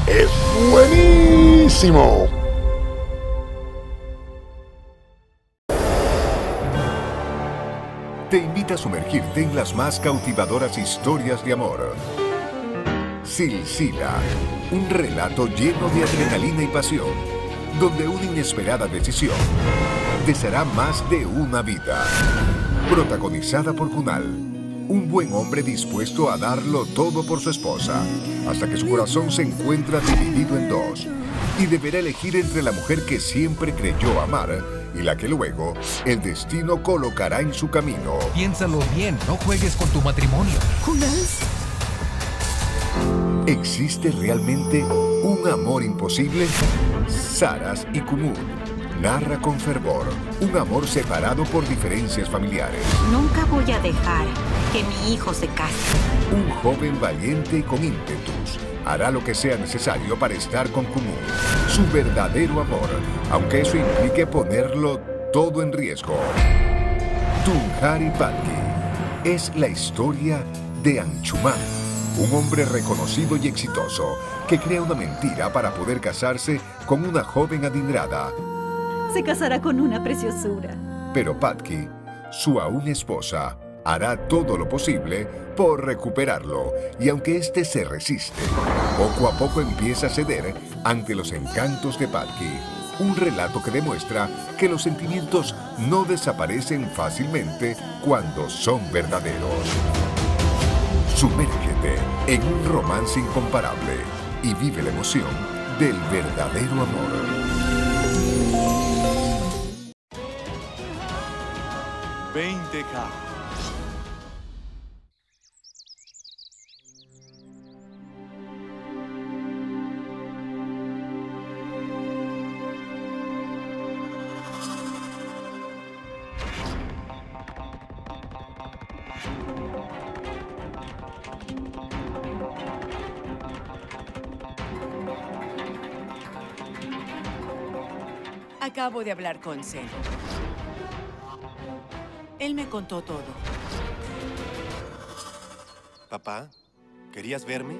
es buenísimo. Te invita a sumergirte en las más cautivadoras historias de amor. Silsila, un relato lleno de adrenalina y pasión, donde una inesperada decisión deshará más de una vida. Protagonizada por Kunal, un buen hombre dispuesto a darlo todo por su esposa, hasta que su corazón se encuentra dividido en dos, y deberá elegir entre la mujer que siempre creyó amar y la que luego el destino colocará en su camino. Piénsalo bien, no juegues con tu matrimonio. ¿Kunal? ¿Existe realmente un amor imposible? Saras y Kumul narra con fervor un amor separado por diferencias familiares. Nunca voy a dejar que mi hijo se case. Un joven valiente y con ímpetus hará lo que sea necesario para estar con Kumul, su verdadero amor, aunque eso implique ponerlo todo en riesgo. Tunghari Patki es la historia de Anshuman, un hombre reconocido y exitoso que crea una mentira para poder casarse con una joven adinerada. Se casará con una preciosura. Pero Patki, su aún esposa, hará todo lo posible por recuperarlo, y aunque éste se resiste, poco a poco empieza a ceder ante los encantos de Patki. Un relato que demuestra que los sentimientos no desaparecen fácilmente cuando son verdaderos. Sumérgete en un romance incomparable y vive la emoción del verdadero amor. 20K. Acabo de hablar con Zen. Él me contó todo. Papá, ¿querías verme?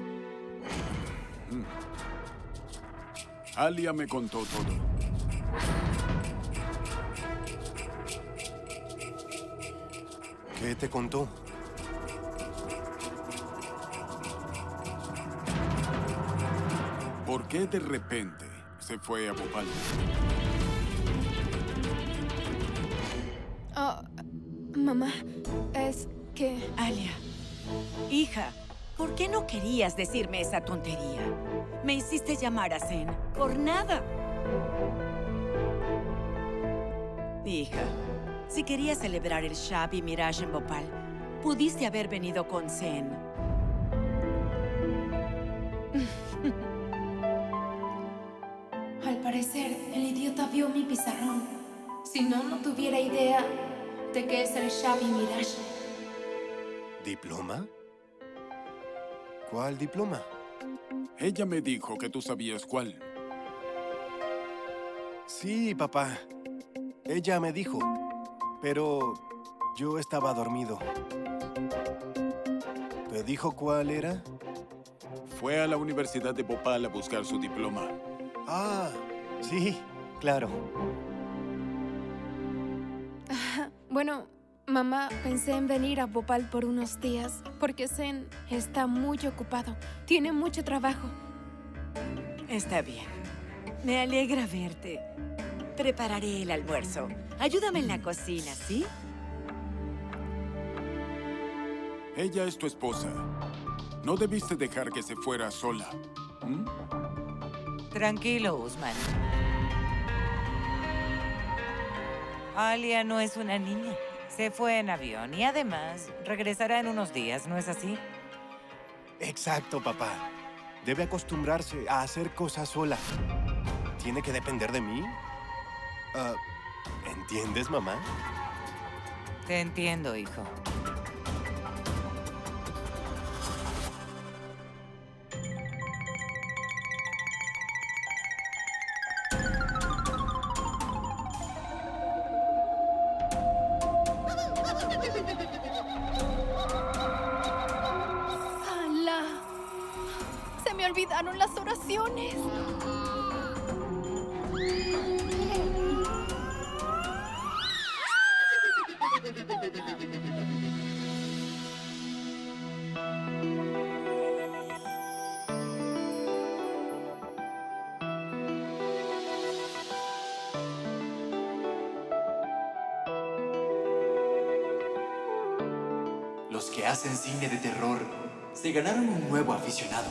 Alia me contó todo. ¿Qué te contó? ¿Por qué de repente se fue a Bhopal? Oh, mamá, es que... Alia, hija, ¿por qué no querías decirme esa tontería? Me hiciste llamar a Zen por nada. Hija, si querías celebrar el Shabi Mirage en Bhopal, pudiste haber venido con Zen. Al parecer, el idiota vio mi pizarrón. Si no, no tuviera idea de qué es el Shabi Mirage. ¿Diploma? ¿Cuál diploma? Ella me dijo que tú sabías cuál. Sí, papá. Ella me dijo, pero yo estaba dormido. ¿Te dijo cuál era? Fue a la Universidad de Bhopal a buscar su diploma. Ah, sí, claro. Bueno, mamá, pensé en venir a Bhopal por unos días, porque Zen está muy ocupado. Tiene mucho trabajo. Está bien. Me alegra verte. Prepararé el almuerzo. Ayúdame en la cocina, ¿sí? Ella es tu esposa. No debiste dejar que se fuera sola. Tranquilo, Usman. Alia no es una niña. Se fue en avión y además regresará en unos días, ¿no es así? Exacto, papá. Debe acostumbrarse a hacer cosas sola. ¿Tiene que depender de mí? ¿Entiendes, mamá? Te entiendo, hijo. ¡Hala! ¡Se me olvidaba! olvidaron las oraciones. Los que hacen cine de terror se ganaron un nuevo aficionado.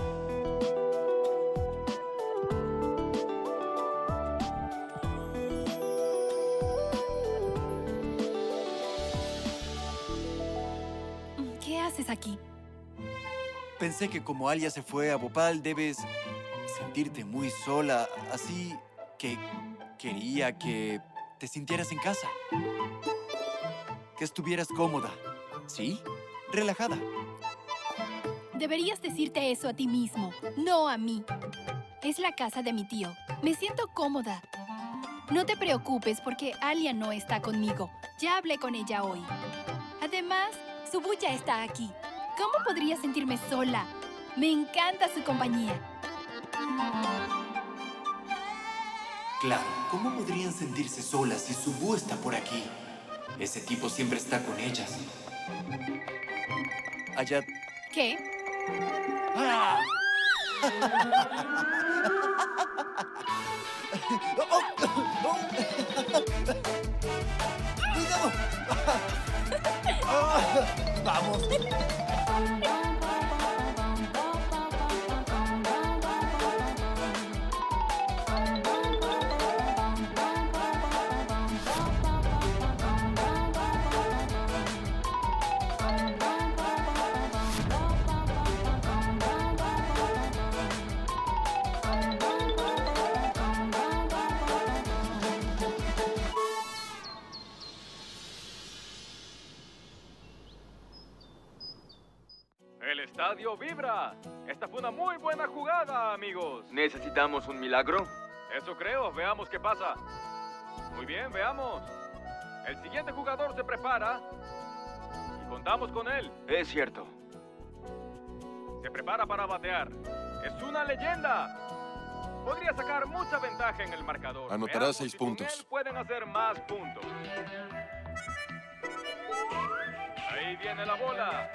¿Qué haces aquí? Pensé que como Alia se fue a Bhopal, debes sentirte muy sola, así que quería que te sintieras en casa. Que estuvieras cómoda, ¿sí? Relajada. Deberías decirte eso a ti mismo, no a mí. Es la casa de mi tío. Me siento cómoda. No te preocupes porque Alia no está conmigo. Ya hablé con ella hoy. Además, Subbu ya está aquí. ¿Cómo podría sentirme sola? Me encanta su compañía. Claro, ¿cómo podrían sentirse solas si Subbu está por aquí? Ese tipo siempre está con ellas. Allá... ¿Qué? ¡Ah! ¡Cuidado! ¡Vamos! El estadio vibra. Esta fue una muy buena jugada, amigos. ¿Necesitamos un milagro? Eso creo. Veamos qué pasa. Muy bien, veamos. El siguiente jugador se prepara y contamos con él. Es cierto. Se prepara para batear. Es una leyenda. Podría sacar mucha ventaja en el marcador. Anotará Veamos 6 si con puntos. él pueden hacer más puntos. Ahí viene la bola.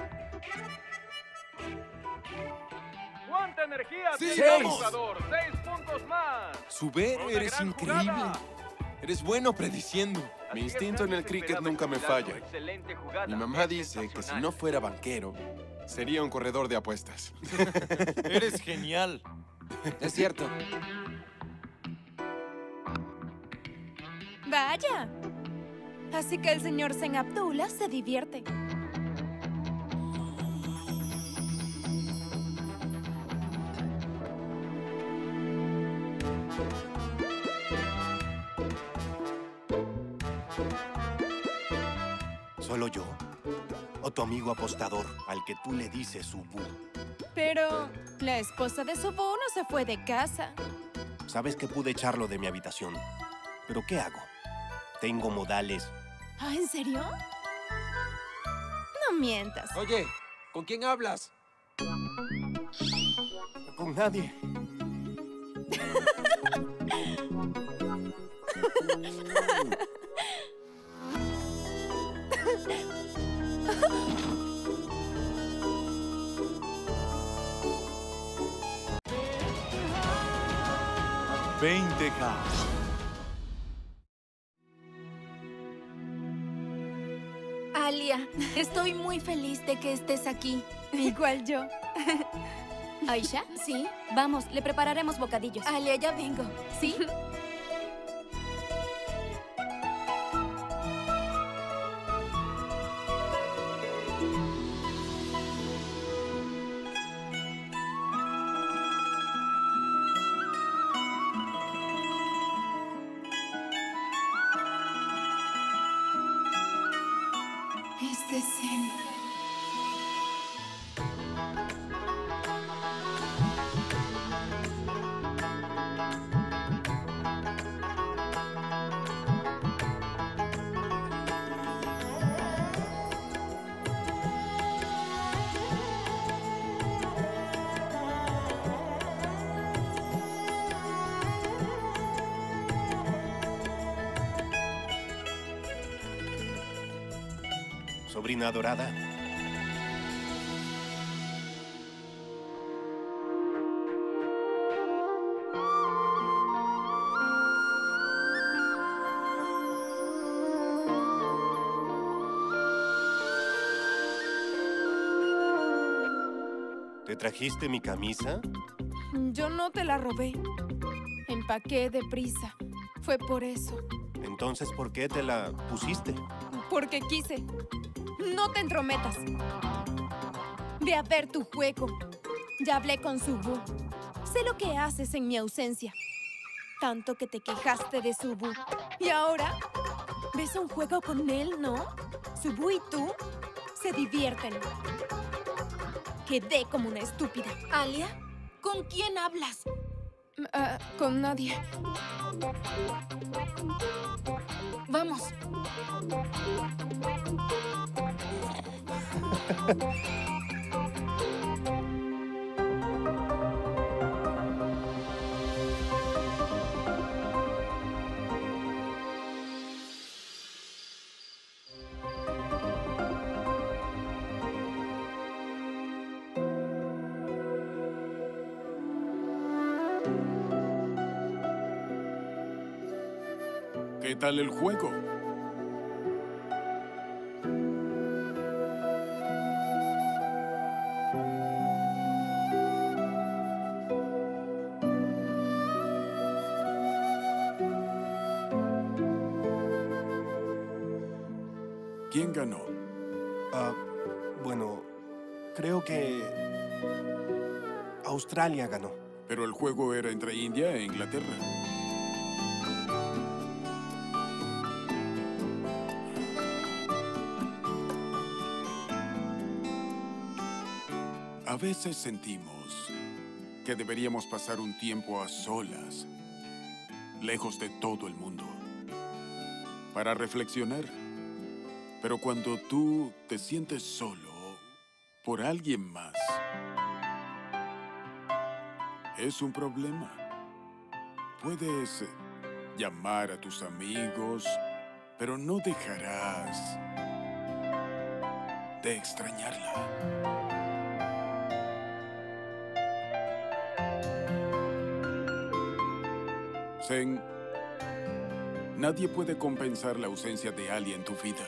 ¿Cuánta energía ¡Sí, tiene el vamos! jugador? 6 puntos más. Subir, Una eres gran increíble. jugada. Eres bueno prediciendo. Mi Así es, instinto en el antes cricket esperaba nunca me escucharlo. falla. Excelente jugada. Mi mamá Es dice que si sensacional. no fuera banquero, sería un corredor de apuestas. Eres genial. Es cierto. Vaya. Así que el señor Zen Abdullah se divierte. ¿Solo yo? ¿O tu amigo apostador, al que tú le dices Subbu? Pero la esposa de Subbu no se fue de casa. Sabes que pude echarlo de mi habitación. ¿Pero qué hago? Tengo modales. ¿Ah, en serio? No mientas. Oye, ¿con quién hablas? Con nadie. $20K. Alia, estoy muy feliz de que estés aquí. Igual yo. ¿Aisha? Sí. Vamos, le prepararemos bocadillos. Alia, ya vengo. ¿Sí? Este Zen. sobrina adorada. ¿Te trajiste mi camisa? Yo no te la robé. Empaqué deprisa. Fue por eso. Entonces, ¿por qué te la pusiste? Porque quise. No te entrometas. Ve a ver tu juego. Ya hablé con Subu. Sé lo que haces en mi ausencia. Tanto que te quejaste de Subu. Y ahora, ¿ves un juego con él, no? Subu y tú se divierten. Quedé como una estúpida. ¿Alia? ¿Con quién hablas? Con nadie. Vamos. ¿Qué tal el juego? ¿Quién ganó? Bueno, creo que Australia ganó. Pero el juego era entre India e Inglaterra. A veces sentimos que deberíamos pasar un tiempo a solas, lejos de todo el mundo, para reflexionar. Pero cuando tú te sientes solo por alguien más, es un problema. Puedes llamar a tus amigos, pero no dejarás de extrañarla. Zen, nadie puede compensar la ausencia de alguien en tu vida.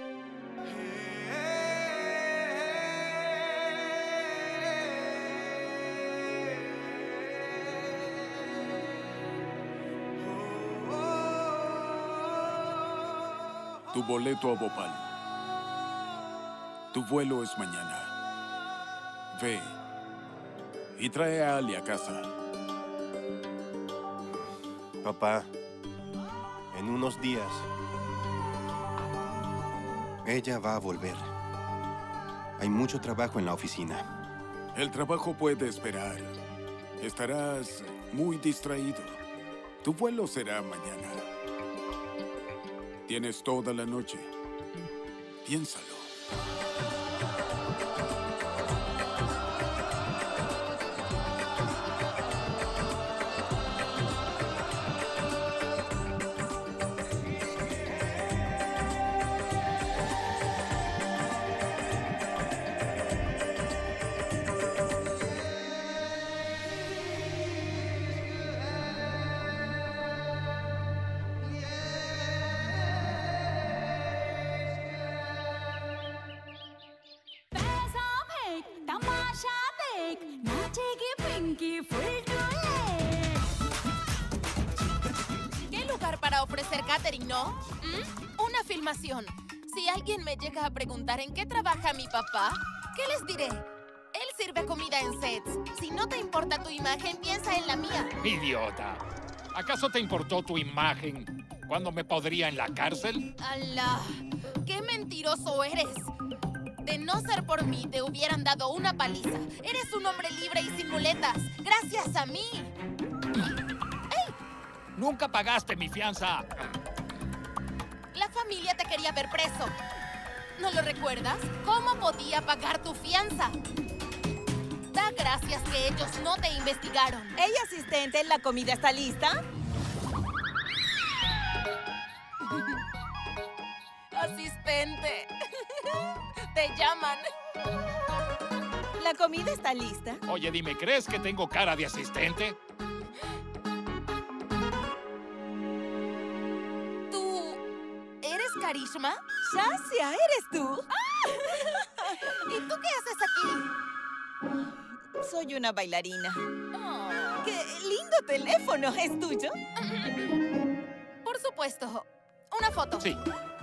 Tu boleto a Bhopal. Tu vuelo es mañana. Ve y trae a Ali a casa. Papá, en unos días, ella va a volver. Hay mucho trabajo en la oficina. El trabajo puede esperar. Estarás muy distraído. Tu vuelo será mañana. Tienes toda la noche. Piénsalo. ¿Qué lugar para ofrecer catering, no? Una filmación. Si alguien me llega a preguntar en qué trabaja mi papá, ¿qué les diré? Él sirve comida en sets. Si no te importa tu imagen, piensa en la mía. ¡Idiota! ¿Acaso te importó tu imagen cuando me podría en la cárcel? ¡Alá! ¡Qué mentiroso eres! De no ser por mí, te hubieran dado una paliza. Eres un hombre libre y sin muletas. ¡Gracias a mí! ¡Ey! ¡Nunca pagaste mi fianza! La familia te quería ver preso. ¿No lo recuerdas? ¿Cómo podía pagar tu fianza? Da gracias que ellos no te investigaron. ¡Hey, asistente! ¿La comida está lista? Asistente. llaman. ¿La comida está lista? Oye, dime, ¿crees que tengo cara de asistente? ¿Tú eres Karishma? Shasia, ¿eres tú? ¿Y tú qué haces aquí? Soy una bailarina. Oh. ¡Qué lindo teléfono! ¿Es tuyo? Por supuesto. ¿Una foto? Sí.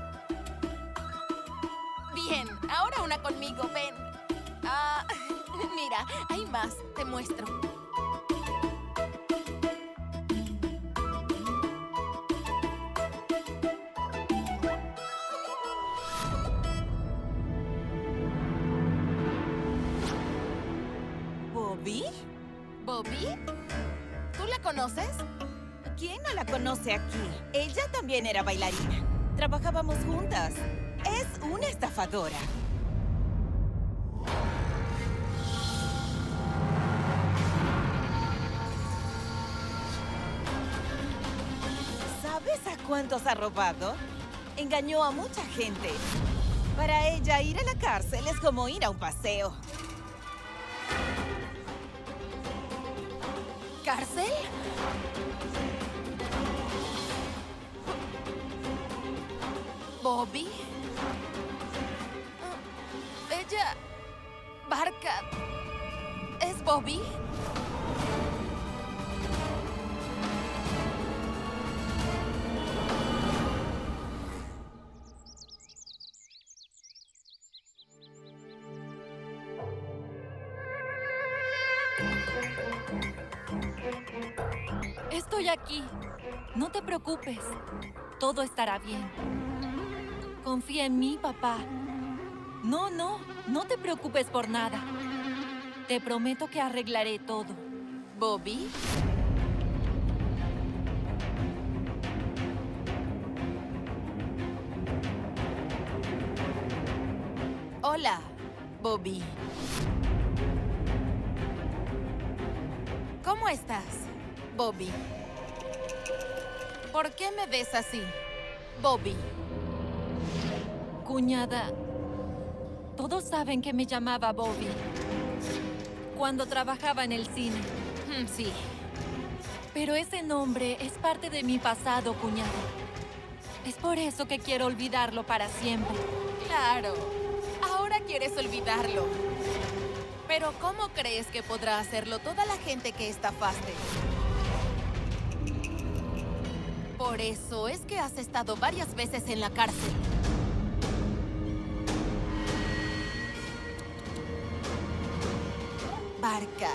Bien, ahora una conmigo, ven. Mira, hay más, te muestro. ¿Bobby? ¿Bobby? ¿Tú la conoces? ¿Quién no la conoce aquí? Ella también era bailarina. Trabajábamos juntas. Es una estafadora. ¿Sabes a cuántos ha robado? Engañó a mucha gente. Para ella, ir a la cárcel es como ir a un paseo. ¿Cárcel? ¿Bobby? Ella... Barkat... ¿Es Bobby? Estoy aquí. No te preocupes. Todo estará bien. Confía en mí, papá. No te preocupes por nada. Te prometo que arreglaré todo. ¿Bobby? Hola, Bobby. ¿Cómo estás, Bobby? ¿Por qué me ves así, Bobby? Cuñada, todos saben que me llamaba Bobby cuando trabajaba en el cine. Sí. Pero ese nombre es parte de mi pasado, cuñada. Es por eso que quiero olvidarlo para siempre. Claro. Ahora quieres olvidarlo. Pero ¿cómo crees que podrá hacerlo toda la gente que estafaste? Por eso es que has estado varias veces en la cárcel. Barkat.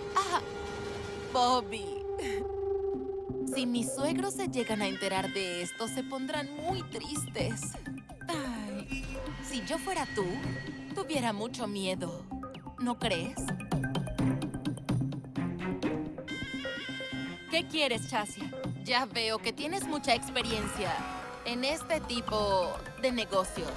Bobby. Si mis suegros se llegan a enterar de esto, se pondrán muy tristes. Ay, si yo fuera tú, tuviera mucho miedo. ¿No crees? ¿Qué quieres, Shasia? Ya veo que tienes mucha experiencia en este tipo de negocios.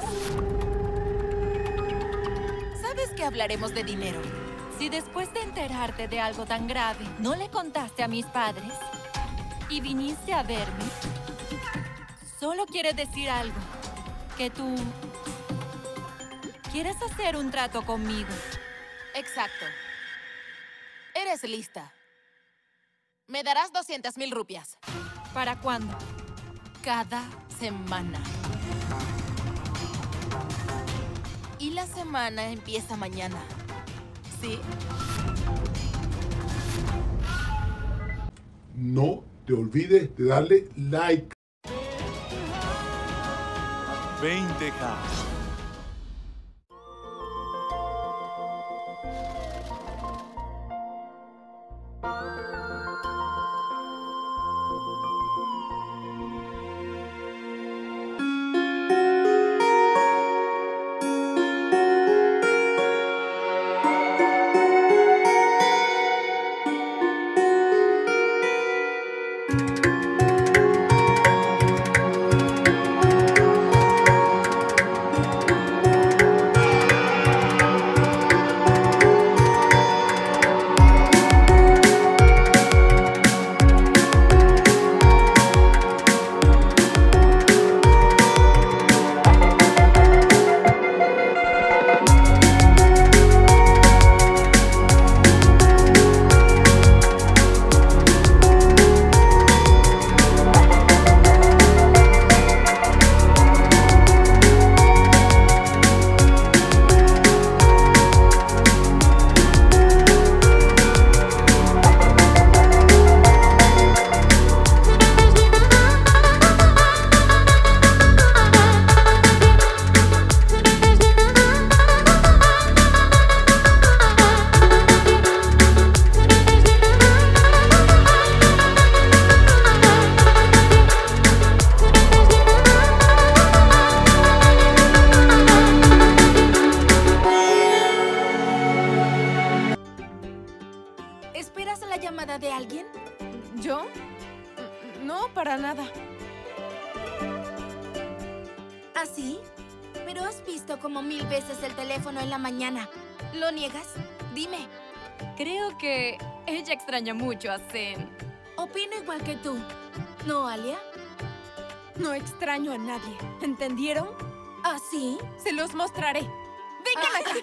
¿Sabes que hablaremos de dinero? Si después de enterarte de algo tan grave, no le contaste a mis padres y viniste a verme, solo quiere decir algo. Que tú quieres hacer un trato conmigo. Exacto. Eres lista. Me darás 200,000 rupias. ¿Para cuándo? Cada semana. Y la semana empieza mañana. ¿Sí? No te olvides de darle like. 20K. No, para nada. ¿Así? Pero has visto como 1000 veces el teléfono en la mañana. ¿Lo niegas? Dime. Creo que ella extraña mucho a Zen. Opino igual que tú. ¿No, Alia? No extraño a nadie. ¿Entendieron? ¿Ah, sí? Se los mostraré. ¡Vengan acá!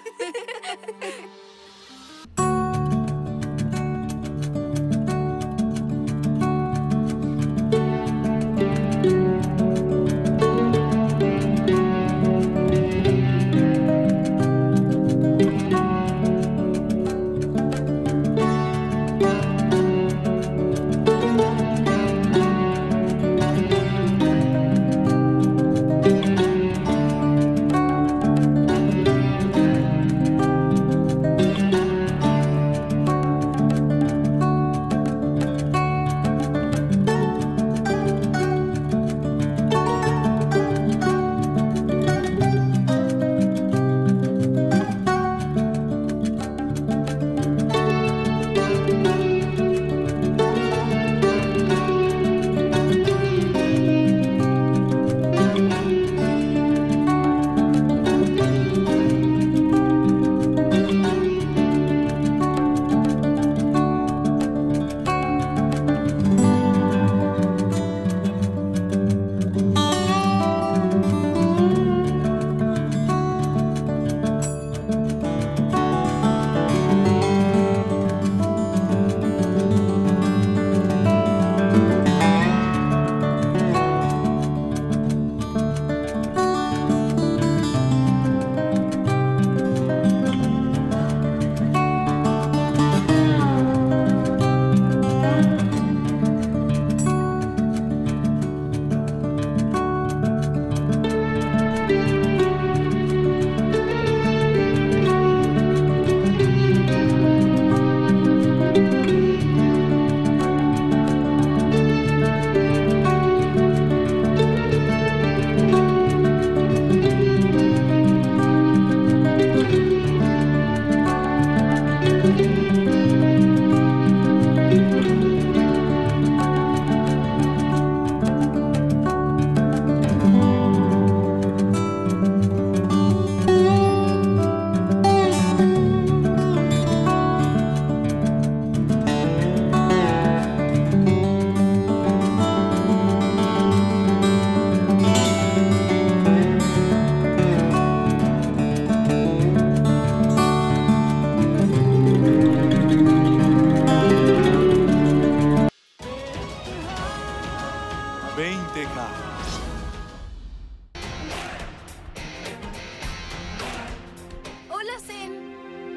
Hola, Zen.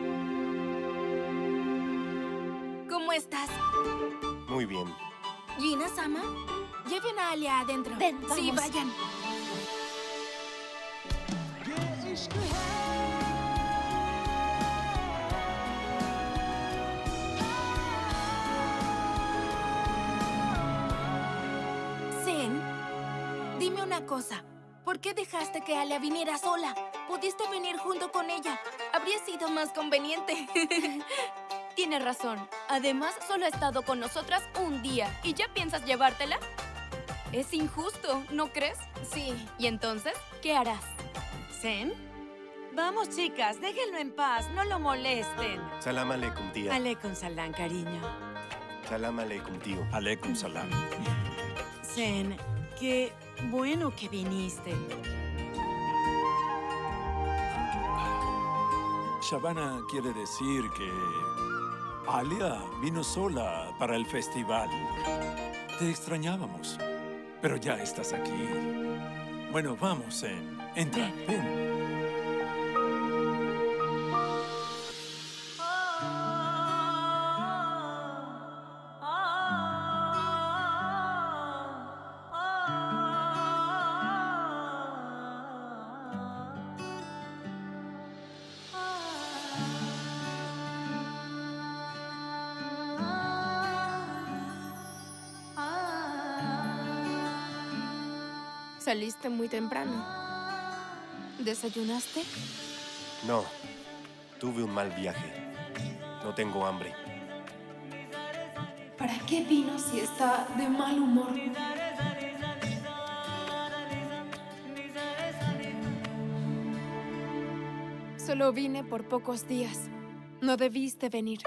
¿Cómo estás? Muy bien. Gina-sama, lleven a Alia adentro. Ven, sí, vamos. vayan. Zen, dime una cosa. ¿Por qué dejaste que Alia viniera sola? Pudiste venir junto con ella. Habría sido más conveniente. Tienes razón. Además, solo ha estado con nosotras un día. ¿Y ya piensas llevártela? Es injusto, ¿no crees? Sí. ¿Y entonces qué harás? ¿Zen? Vamos, chicas, déjenlo en paz. No lo molesten. Salam aleikum, tía. Aleikum salam, cariño. Salam aleikum, tío. Aleikum salam. Zen, qué bueno que viniste. Shabana quiere decir que Alia vino sola para el festival. Te extrañábamos, pero ya estás aquí. Bueno, vamos, Zen. Entra, ven. Saliste muy temprano. ¿Desayunaste? No, tuve un mal viaje. No tengo hambre. ¿Para qué vino si está de mal humor? Solo vine por pocos días. No debiste venir.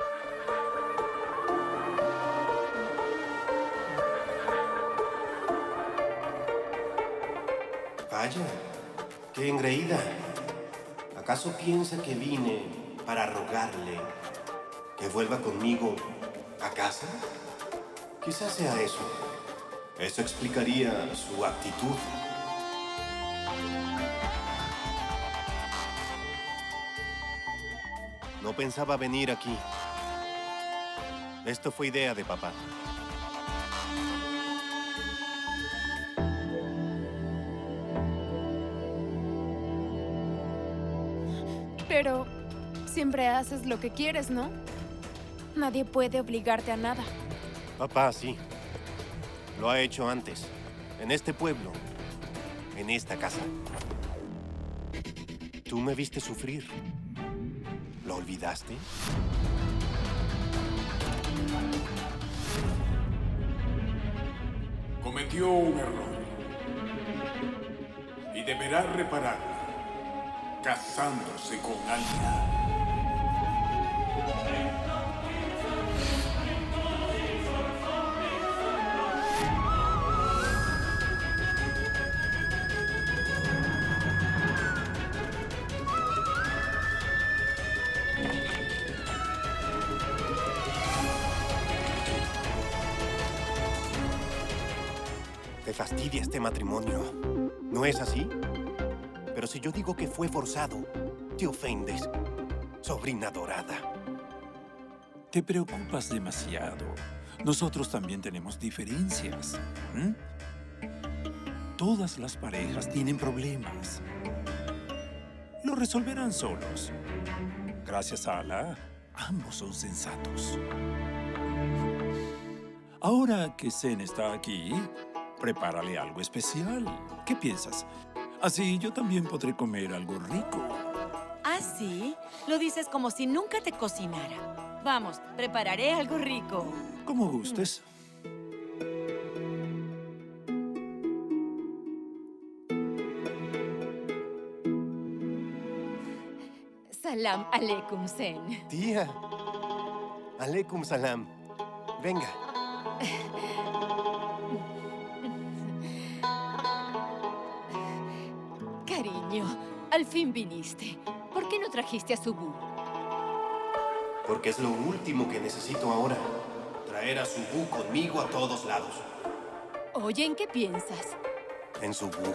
Vaya, qué engreída. ¿Acaso piensa que vine para rogarle que vuelva conmigo a casa? Quizás sea eso. Eso explicaría su actitud. No pensaba venir aquí. Esto fue idea de papá. Pero siempre haces lo que quieres, ¿no? Nadie puede obligarte a nada. Papá, sí. Lo ha hecho antes. En este pueblo. En esta casa. Tú me viste sufrir. ¿Lo olvidaste? Cometió un error. Y deberá repararlo, casándose con Alia. Te fastidia este matrimonio. ¿No es así? Pero si yo digo que fue forzado, te ofendes. Sobrina dorada. Te preocupas demasiado. Nosotros también tenemos diferencias. Todas las parejas tienen problemas. Lo resolverán solos. Gracias a Alá, ambos son sensatos. Ahora que Zen está aquí, prepárale algo especial. ¿Qué piensas? Así yo también podré comer algo rico. ¿Ah, sí? Lo dices como si nunca te cocinara. Vamos, prepararé algo rico. Como gustes. Salam aleikum, Zen. Tía. Aleikum salam. Venga. Cariño, al fin viniste. ¿Por qué no trajiste a Subu? Porque es lo último que necesito ahora. Traer a Subu conmigo a todos lados. Oye, ¿en qué piensas? En Subu.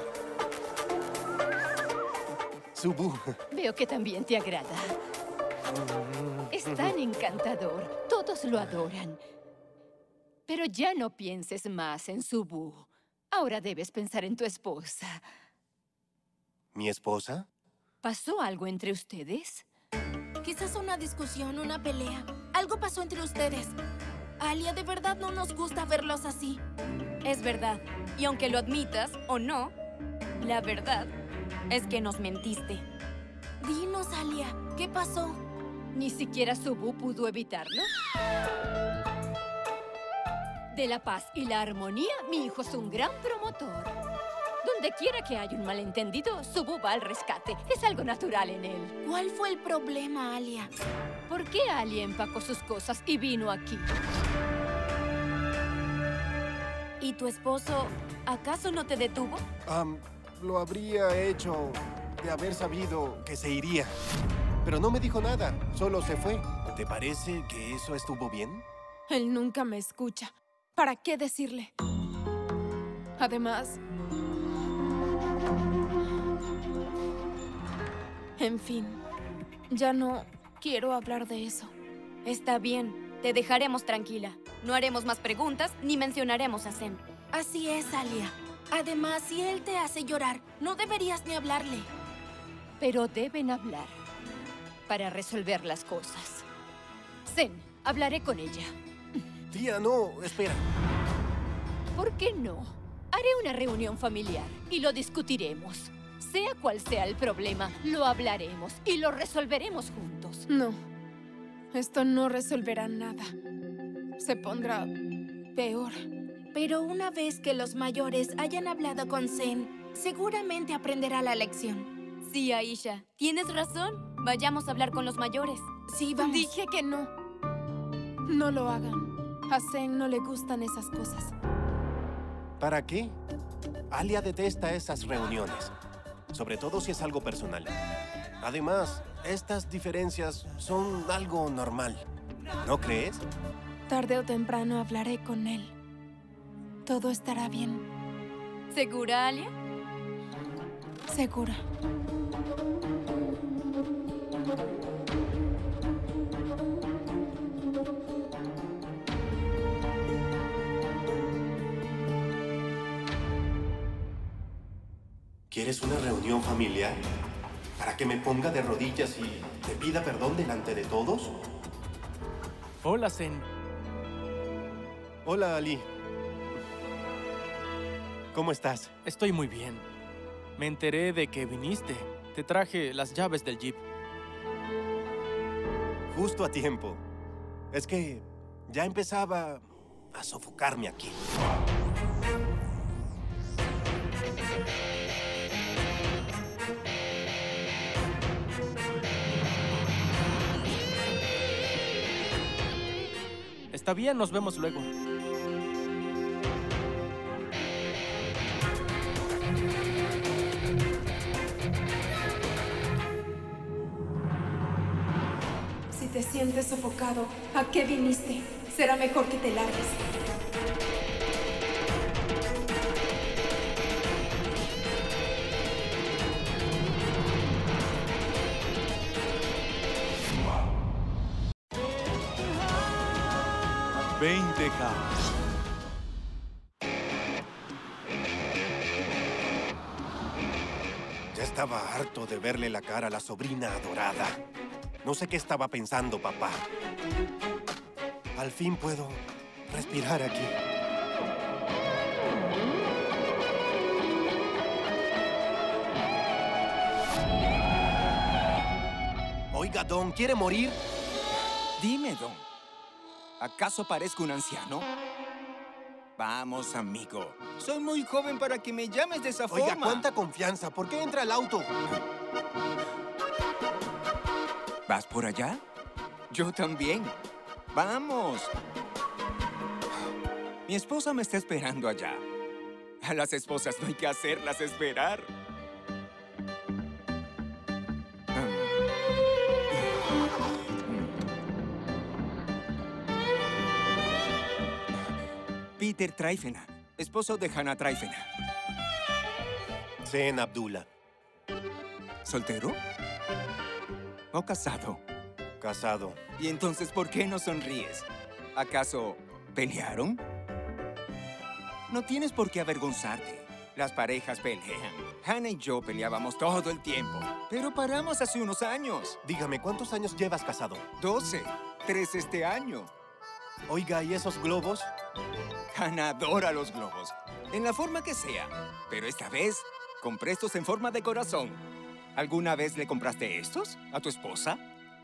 Subu. Veo que también te agrada. Es tan encantador. Todos lo adoran. Pero ya no pienses más en Subu. Ahora debes pensar en tu esposa. ¿Mi esposa? ¿Pasó algo entre ustedes? Quizás una discusión, una pelea. Algo pasó entre ustedes. Alia, de verdad no nos gusta verlos así. Es verdad. Y aunque lo admitas o no, la verdad es que nos mentiste. Dinos, Alia, ¿qué pasó? ¿Ni siquiera Subu pudo evitarlo? De la paz y la armonía, mi hijo es un gran promotor. Donde quiera que haya un malentendido, Subu va al rescate. Es algo natural en él. ¿Cuál fue el problema, Alia? ¿Por qué Alia empacó sus cosas y vino aquí? ¿Y tu esposo acaso no te detuvo? Lo habría hecho de haber sabido que se iría. Pero no me dijo nada, solo se fue. ¿Te parece que eso estuvo bien? Él nunca me escucha. ¿Para qué decirle? Además... En fin, ya no quiero hablar de eso. Está bien, te dejaremos tranquila. No haremos más preguntas ni mencionaremos a Zen. Así es, Alia. Además, si él te hace llorar, no deberías ni hablarle. Pero deben hablar para resolver las cosas. Zen, hablaré con ella. Tía, no, espera. ¿Por qué no? Haré una reunión familiar y lo discutiremos. Sea cual sea el problema, lo hablaremos y lo resolveremos juntos. No, esto no resolverá nada. se pondrá peor. Pero una vez que los mayores hayan hablado con Zen, seguramente aprenderá la lección. Sí, Aisha, tienes razón. Vayamos a hablar con los mayores. Sí, vamos. Dije que no. No lo hagan. A Zen no le gustan esas cosas. ¿Para qué? Alia detesta esas reuniones, sobre todo si es algo personal. Además, estas diferencias son algo normal, ¿no crees? Tarde o temprano hablaré con él. Todo estará bien. ¿Segura, Alia? Segura. ¿Quieres una reunión familiar? ¿Para que me ponga de rodillas y te pida perdón delante de todos? Hola, Zen. Hola, Ali. ¿Cómo estás? Estoy muy bien. Me enteré de que viniste. Te traje las llaves del Jeep. Justo a tiempo. Es que ya empezaba a sofocarme aquí. Está bien, nos vemos luego. Si te sientes sofocado, ¿a qué viniste? Será mejor que te largues. Ya estaba harto de verle la cara a la sobrina adorada. No sé qué estaba pensando, papá. Al fin puedo respirar aquí. Oiga, Don, ¿quiere morir? Dime, Don. ¿Acaso parezco un anciano? Vamos, amigo. Soy muy joven para que me llames de esa forma. Oiga, cuánta confianza. ¿Por qué entra el auto? ¿Vas por allá? Yo también. ¡Vamos! Mi esposa me está esperando allá. A las esposas no hay que hacerlas esperar. Peter Tryphena, esposo de Hannah Tryphena. Zen Abdullah. ¿Soltero? ¿O casado? Casado. ¿Y entonces por qué no sonríes? ¿Acaso pelearon? No tienes por qué avergonzarte. Las parejas pelean. Hannah y yo peleábamos todo el tiempo, pero paramos hace unos años. Dígame, ¿cuántos años llevas casado? 12. 3 este año. Oiga, ¿y esos globos? Hannah adora los globos, en la forma que sea. Pero esta vez, compré estos en forma de corazón. ¿Alguna vez le compraste estos a tu esposa?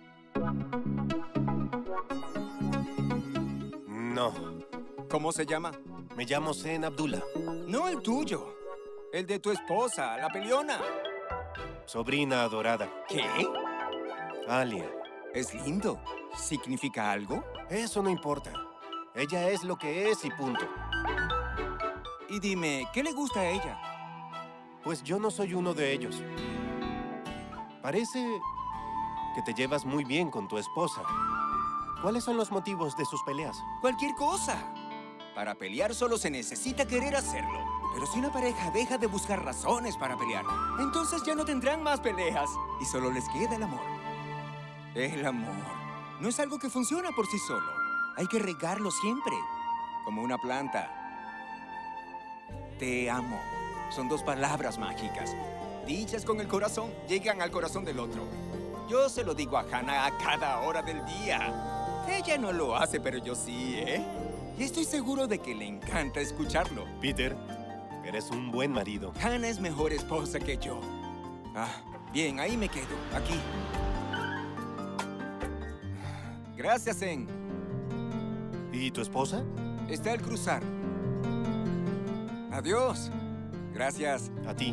No. ¿Cómo se llama? Me llamo Zen Abdullah. No el tuyo. El de tu esposa, la peleona. Sobrina adorada. ¿Qué? Alia. Es lindo. ¿Significa algo? Eso no importa. Ella es lo que es y punto. Y dime, ¿qué le gusta a ella? Pues yo no soy uno de ellos. Parece que te llevas muy bien con tu esposa. ¿Cuáles son los motivos de sus peleas? Cualquier cosa. Para pelear solo se necesita querer hacerlo. Pero si una pareja deja de buscar razones para pelear, entonces ya no tendrán más peleas y solo les queda el amor. El amor no es algo que funciona por sí solo. Hay que regarlo siempre, como una planta. Te amo. Son 2 palabras mágicas. Dichas con el corazón, llegan al corazón del otro. Yo se lo digo a Hannah a cada hora del día. Ella no lo hace, pero yo sí, ¿eh? Y estoy seguro de que le encanta escucharlo. Peter, eres un buen marido. Hannah es mejor esposa que yo. Bien, ahí me quedo, aquí. Gracias, Zen. ¿Y tu esposa? Está al cruzar. Adiós. Gracias. A ti.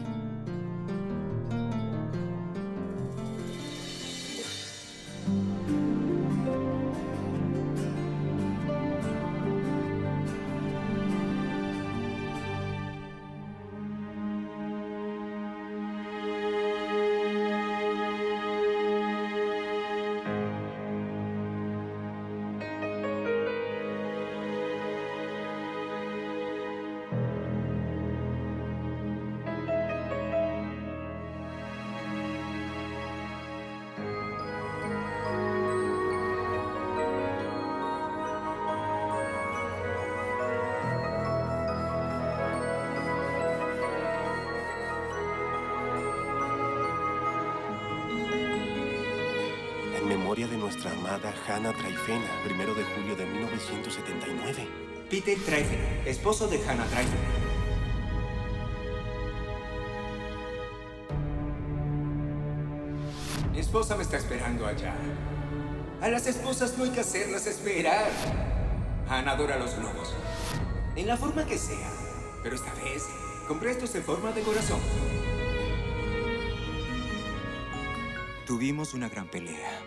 En memoria de nuestra amada Hannah Traifena, 1 de julio de 1979. Peter Traifena, esposo de Hannah Traifena. Mi esposa me está esperando allá. A las esposas no hay que hacerlas esperar. Hannah adora los globos. En la forma que sea. Pero esta vez, compré estos en forma de corazón. Tuvimos una gran pelea.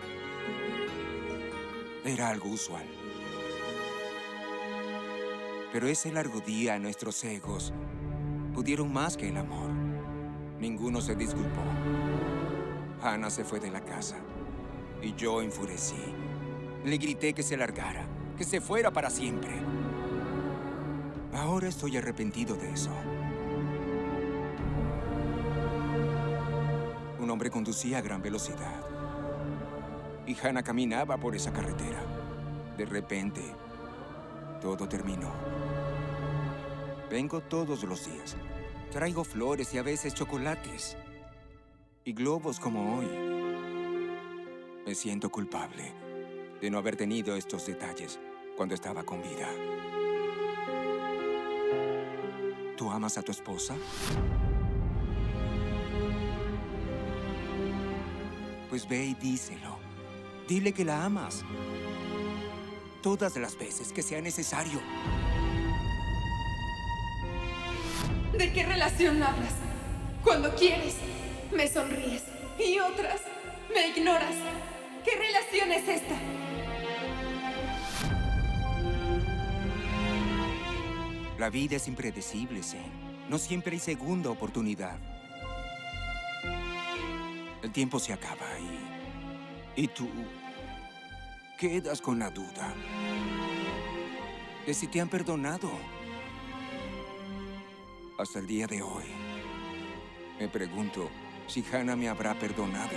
Era algo usual. Pero ese largo día nuestros egos pudieron más que el amor. Ninguno se disculpó. Hannah se fue de la casa. Y yo enfurecí. Le grité que se largara, que se fuera para siempre. Ahora estoy arrepentido de eso. Un hombre conducía a gran velocidad. Y Hannah caminaba por esa carretera. De repente, todo terminó. Vengo todos los días. Traigo flores y a veces chocolates. Y globos como hoy. Me siento culpable de no haber tenido estos detalles cuando estaba con vida. ¿Tú amas a tu esposa? Pues ve y díselo. Dile que la amas. Todas las veces que sea necesario. ¿De qué relación hablas? Cuando quieres, me sonríes. Y otras, me ignoras. ¿Qué relación es esta? La vida es impredecible, Zen. No siempre hay segunda oportunidad. El tiempo se acaba y tú quedas con la duda de si te han perdonado. Hasta el día de hoy, me pregunto si Hannah me habrá perdonado.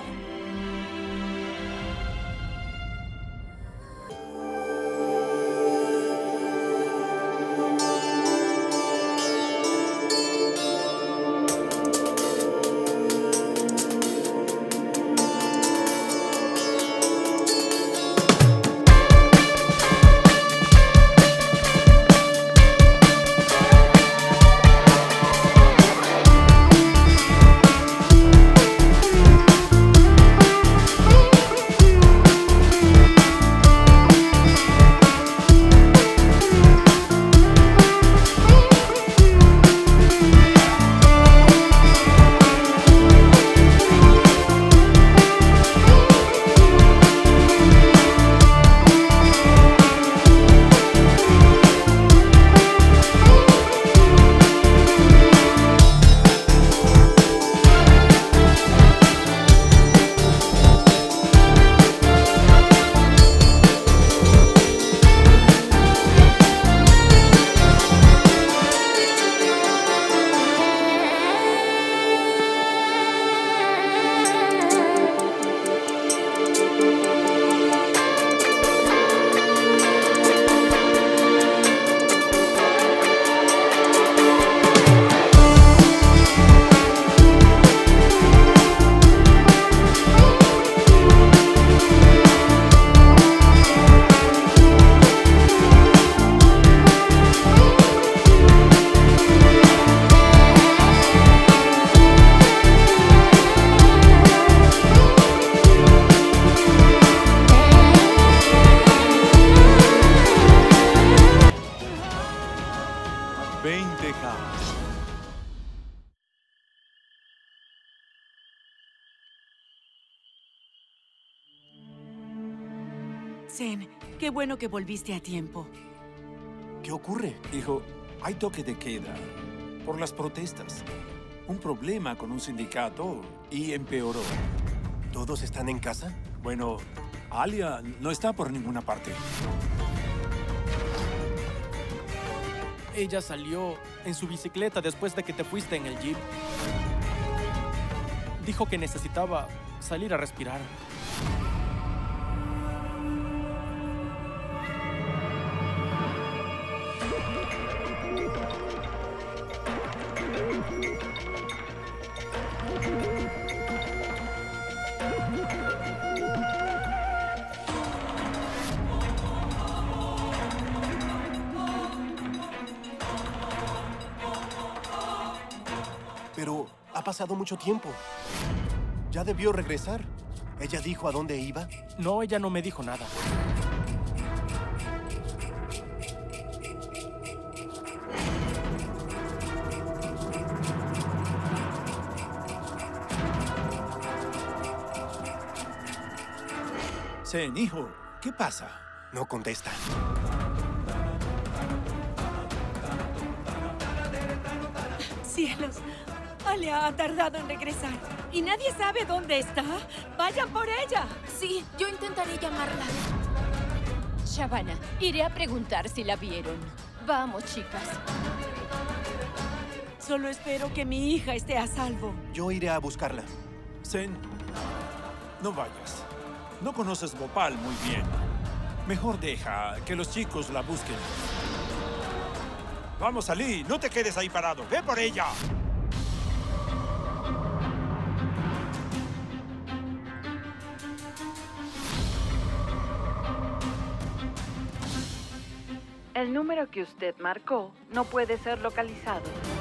Zen, qué bueno que volviste a tiempo. ¿Qué ocurre? Hijo, hay toque de queda por las protestas. Un problema con un sindicato y empeoró. ¿Todos están en casa? Bueno, Alia no está por ninguna parte. Ella salió en su bicicleta después de que te fuiste en el jeep. Dijo que necesitaba salir a respirar. Pero ha pasado mucho tiempo. Ya debió regresar. ¿Ella dijo a dónde iba? No, ella no me dijo nada. Zen, hijo, ¿qué pasa? No contesta. ¡Cielos! Alia ha tardado en regresar y nadie sabe dónde está. ¡Vayan por ella! Sí, yo intentaré llamarla. Shavana, iré a preguntar si la vieron. Vamos, chicas. Solo espero que mi hija esté a salvo. Yo iré a buscarla. Zen, no vayas. No conoces Bhopal muy bien. Mejor deja que los chicos la busquen. Vamos, Ali, no te quedes ahí parado. ¡Ve por ella! El número que usted marcó no puede ser localizado.